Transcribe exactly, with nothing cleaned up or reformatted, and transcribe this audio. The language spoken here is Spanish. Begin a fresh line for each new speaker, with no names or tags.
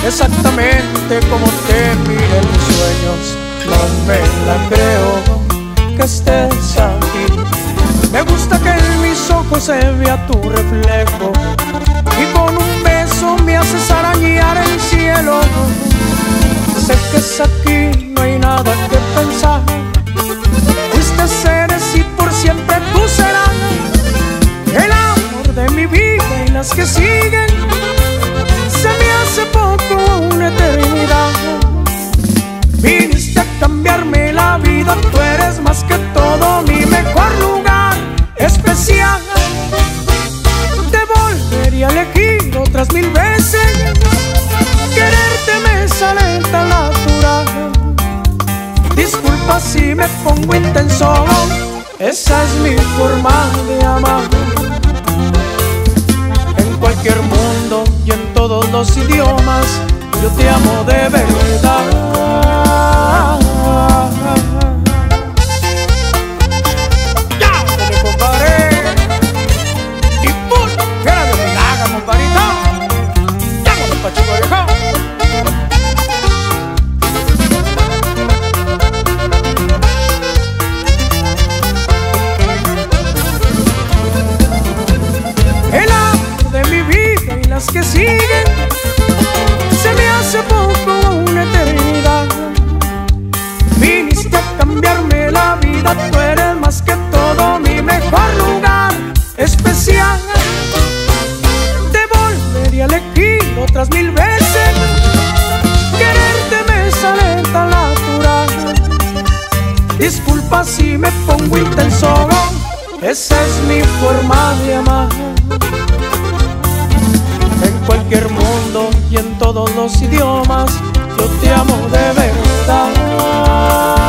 exactamente como te miré en mis sueños. No me la creo que estés aquí. Me gusta que en mis ojos se vea tu reflejo y con un beso me haces arañar el cielo. Sé que es aquí, no hay nada que pensar. Fuiste, seres y por siempre tú serás el amor de mi vida, y las que siguen se me hace poco una eternidad. Viniste a cambiarme la vida, tú eres más que todo mi mejor lugar especial. Te volvería a elegir otras mil veces, quererte me sale tan natural. Disculpa si me pongo intenso, esa es mi forma de amar. En cualquier mundo y en todos los idiomas, yo te amo de verdad. ¡Ya! ¡Me compadre! ¡Y pum! ¡Fuera de milagro, compadrito! ¡Ya, compa chico viejo! El amor de mi vida y las que siguen se me hace poco una eternidad. Viniste a cambiarme la vida, tú eres más que todo mi mejor lugar especial. Te volvería a elegir otras mil veces, quererte me sale tan natural. Disculpa si me pongo intenso, esa es mi forma de amar. En cualquier mundo y en todos los idiomas, yo te amo de verdad.